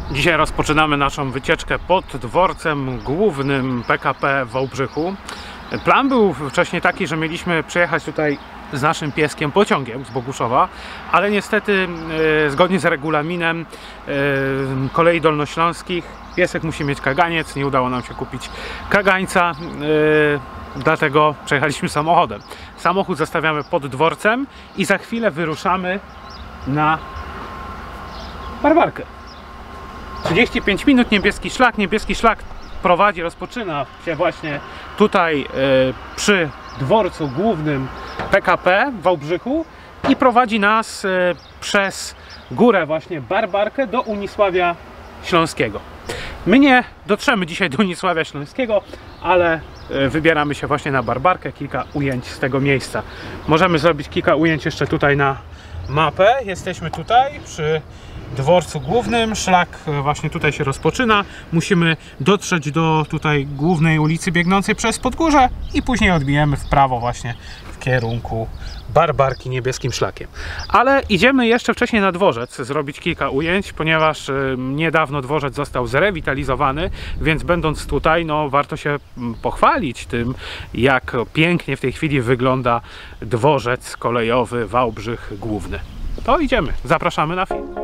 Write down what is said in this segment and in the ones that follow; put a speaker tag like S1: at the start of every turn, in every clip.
S1: Dzisiaj rozpoczynamy naszą wycieczkę pod dworcem głównym PKP w Wałbrzychu. Plan był wcześniej taki, że mieliśmy przyjechać tutaj z naszym pieskiem pociągiem z Boguszowa, ale niestety zgodnie z regulaminem kolei dolnośląskich piesek musi mieć kaganiec. Nie udało nam się kupić kagańca, dlatego przejechaliśmy samochodem. Samochód zostawiamy pod dworcem i za chwilę wyruszamy na Barbarkę. 35 minut, niebieski szlak rozpoczyna się właśnie tutaj przy dworcu głównym PKP w Wałbrzychu i prowadzi nas przez górę właśnie Barbarkę do Unisławia Śląskiego. My nie dotrzemy dzisiaj do Unisławia Śląskiego, ale wybieramy się właśnie na Barbarkę, kilka ujęć z tego miejsca. Możemy zrobić kilka ujęć jeszcze tutaj na mapę. Jesteśmy tutaj przy dworcu głównym, szlak właśnie tutaj się rozpoczyna. Musimy dotrzeć do tutaj głównej ulicy biegnącej przez Podgórze i później odbijemy w prawo właśnie w kierunku Barbarki niebieskim szlakiem. Ale idziemy jeszcze wcześniej na dworzec zrobić kilka ujęć, ponieważ niedawno dworzec został zrewitalizowany, więc będąc tutaj, no warto się pochwalić tym, jak pięknie w tej chwili wygląda dworzec kolejowy Wałbrzych Główny. To idziemy, zapraszamy na film.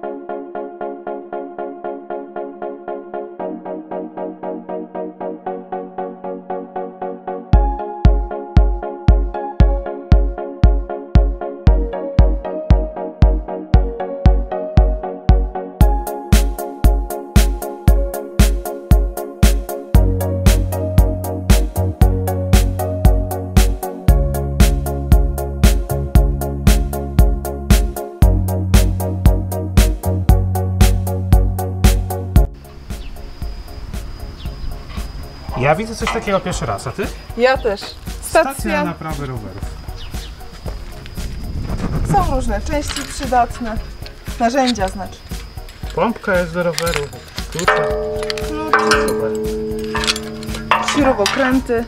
S1: Ja widzę coś takiego pierwszy raz, a ty?
S2: Ja też.
S1: Stacja naprawy rowerów.
S2: Są różne części przydatne. Narzędzia znaczy.
S1: Pompka jest do roweru, klucze. Super.
S2: Śrubokręty.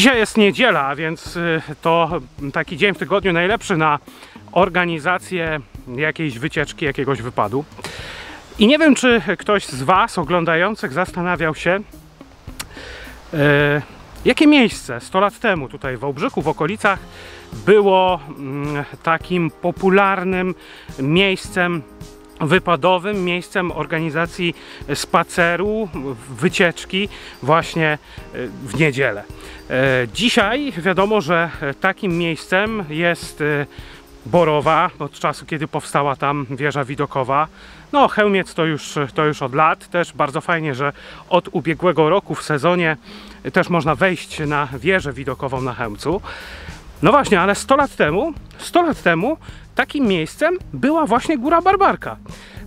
S1: Dzisiaj jest niedziela, więc to taki dzień w tygodniu najlepszy na organizację jakiejś wycieczki, jakiegoś wypadu. I nie wiem, czy ktoś z Was oglądających zastanawiał się, jakie miejsce 100 lat temu tutaj w Wałbrzychu, w okolicach było takim popularnym miejscem wypadowym, miejscem organizacji spaceru, wycieczki właśnie w niedzielę. Dzisiaj wiadomo, że takim miejscem jest Borowa, od czasu kiedy powstała tam wieża widokowa. No, Chełmiec to już od lat. Też bardzo fajnie, że od ubiegłego roku w sezonie też można wejść na wieżę widokową na Chełmcu. No właśnie, ale 100 lat temu takim miejscem była właśnie Góra Barbarka.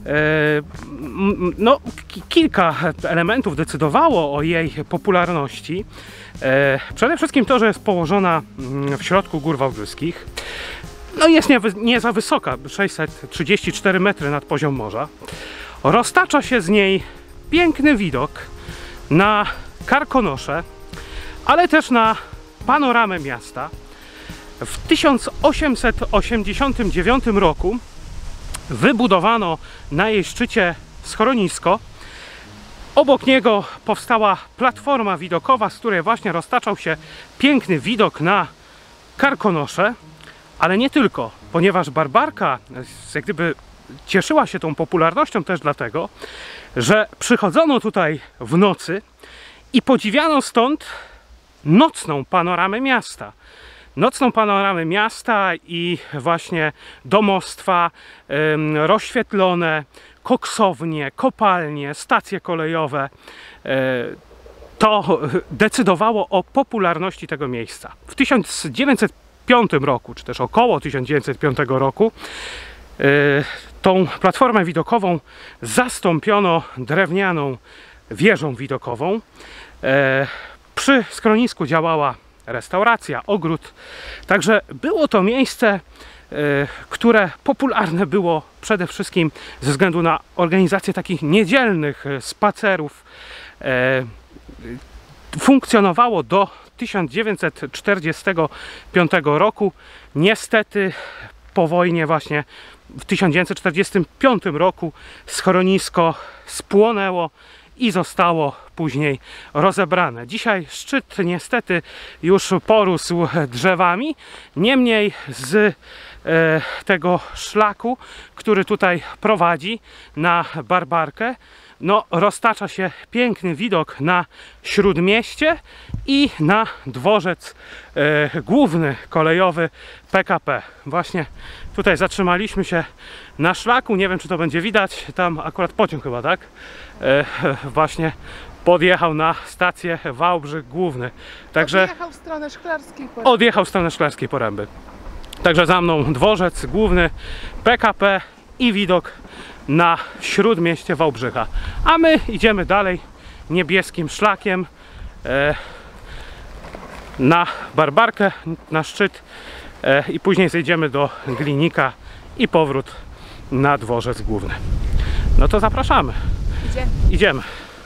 S1: No, kilka elementów decydowało o jej popularności. Przede wszystkim to, że jest położona w środku Gór Wałbrzyskich. No, jest nie za wysoka, 634 metry nad poziom morza. Roztacza się z niej piękny widok na Karkonosze, ale też na panoramę miasta. W 1889 roku wybudowano na jej szczycie schronisko. Obok niego powstała platforma widokowa, z której właśnie roztaczał się piękny widok na Karkonosze. Ale nie tylko, ponieważ Barbarka jak gdyby cieszyła się tą popularnością też dlatego, że przychodzono tutaj w nocy i podziwiano stąd nocną panoramę miasta. Nocną panoramę miasta i właśnie domostwa rozświetlone, koksownie, kopalnie, stacje kolejowe. To decydowało o popularności tego miejsca. W 1905 roku, czy też około 1905 roku, tą platformę widokową zastąpiono drewnianą wieżą widokową. Przy schronisku działała restauracja, ogród. Także było to miejsce, które popularne było przede wszystkim ze względu na organizację takich niedzielnych spacerów. Funkcjonowało do 1945 roku. Niestety po wojnie właśnie w 1945 roku schronisko spłonęło i zostało później rozebrane. Dzisiaj szczyt niestety już porósł drzewami, niemniej z tego szlaku, który tutaj prowadzi na Barbarkę, no, roztacza się piękny widok na Śródmieście i na dworzec główny kolejowy PKP. Właśnie tutaj zatrzymaliśmy się na szlaku, nie wiem, czy to będzie widać, tam akurat pociąg chyba, tak? Właśnie podjechał na stację Wałbrzych Główny. Także
S2: odjechał w stronę Szklarskiej Poręby.
S1: Odjechał w stronę Szklarskiej Poręby. Także za mną dworzec główny PKP i widok na Śródmieście Wałbrzycha. A my idziemy dalej niebieskim szlakiem na Barbarkę, na szczyt i później zejdziemy do Glinika i powrót na dworzec główny. No to zapraszamy. Idziemy.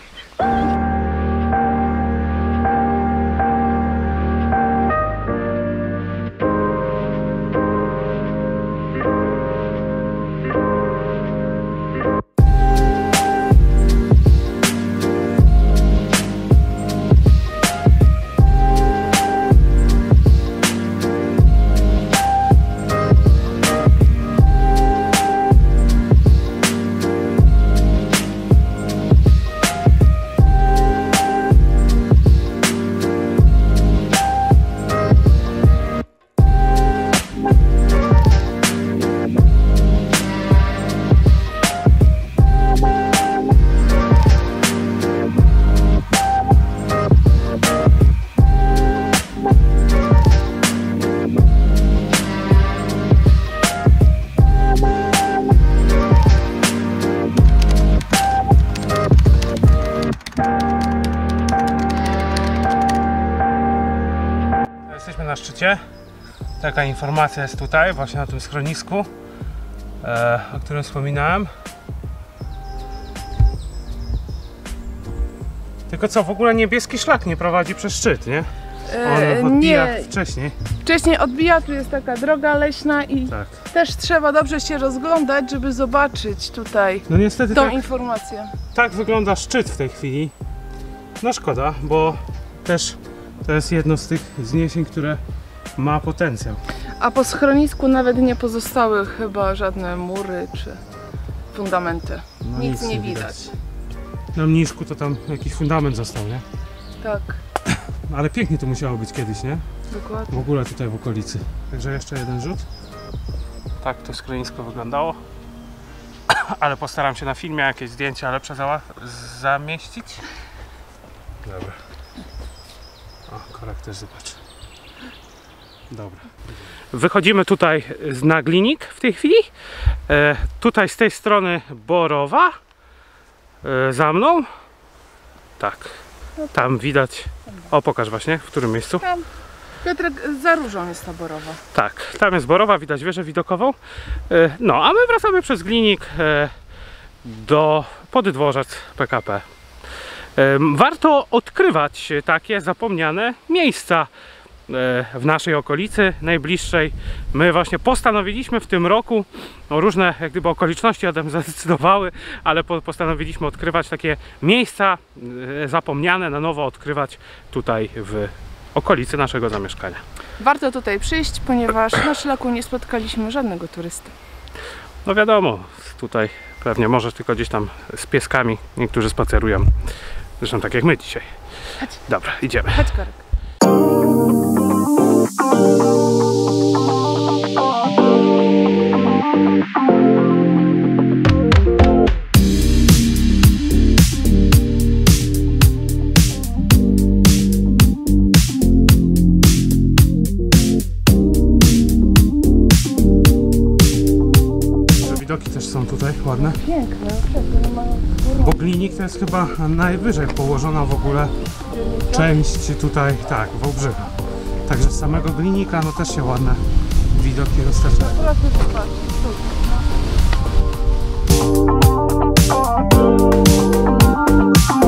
S1: Na szczycie. Taka informacja jest tutaj, właśnie na tym schronisku, o którym wspominałem. Tylko co, w ogóle niebieski szlak nie prowadzi przez szczyt, nie? On odbija
S2: nie.
S1: wcześniej.
S2: Wcześniej odbija, tu jest taka droga leśna i
S1: Tak.
S2: też trzeba dobrze się rozglądać, żeby zobaczyć tutaj
S1: No niestety
S2: tą
S1: tak,
S2: informację.
S1: tak wygląda szczyt w tej chwili. No szkoda, bo też to jest jedno z tych wzniesień, które ma potencjał.
S2: A po schronisku nawet nie pozostały chyba żadne mury czy fundamenty.
S1: No
S2: Nic nie widać.
S1: Na mniszku to tam jakiś fundament został, nie?
S2: Tak,
S1: Ale pięknie to musiało być kiedyś, nie?
S2: dokładnie.
S1: W ogóle tutaj w okolicy. Także jeszcze jeden rzut. Tak to schronisko wyglądało. Ale postaram się na filmie jakieś zdjęcia lepsze zamieścić. Dobra. O, korek też zobacz. Dobra. Wychodzimy tutaj na Glinik w tej chwili. Tutaj z tej strony Borowa. Za mną. Tak. Tam widać. O, pokaż właśnie, w którym miejscu.
S2: Tam, Piotrek, za różą jest ta Borowa.
S1: Tak, tam jest Borowa, widać wieżę widokową. No, a my wracamy przez Glinik pod dworzec PKP. Warto odkrywać takie zapomniane miejsca w naszej okolicy najbliższej. My właśnie postanowiliśmy w tym roku, no różne jak gdyby okoliczności o tym zadecydowały, ale postanowiliśmy odkrywać takie miejsca zapomniane, na nowo odkrywać tutaj w okolicy naszego zamieszkania.
S2: Warto tutaj przyjść, ponieważ na szlaku nie spotkaliśmy żadnego turysty.
S1: No wiadomo, tutaj pewnie może tylko gdzieś tam z pieskami niektórzy spacerują. Zresztą tak jak my dzisiaj.
S2: Chodź.
S1: Dobra, idziemy.
S2: Chodź, Korek.
S1: Widoki też są tutaj ładne.
S2: Piękne, nie ma...
S1: Bo Glinik to jest chyba najwyżej położona w ogóle część tutaj, tak, Wałbrzycha. Także z samego Glinika no też się ładne widoki roztaczają.
S2: Proszę zobaczyć. Tu.